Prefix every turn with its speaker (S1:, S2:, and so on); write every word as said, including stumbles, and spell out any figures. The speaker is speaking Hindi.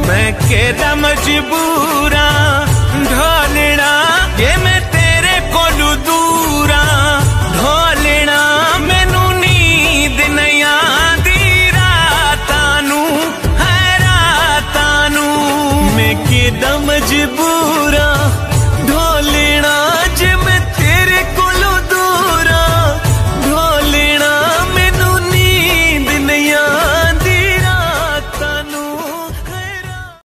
S1: मैं केदा मजबूरा ढोलना ये मैं तेरे कोलू दूरा ढोलना मैनू नींद नहीं आंदी रातां नू है रातां नू मैं केदा मजबूरा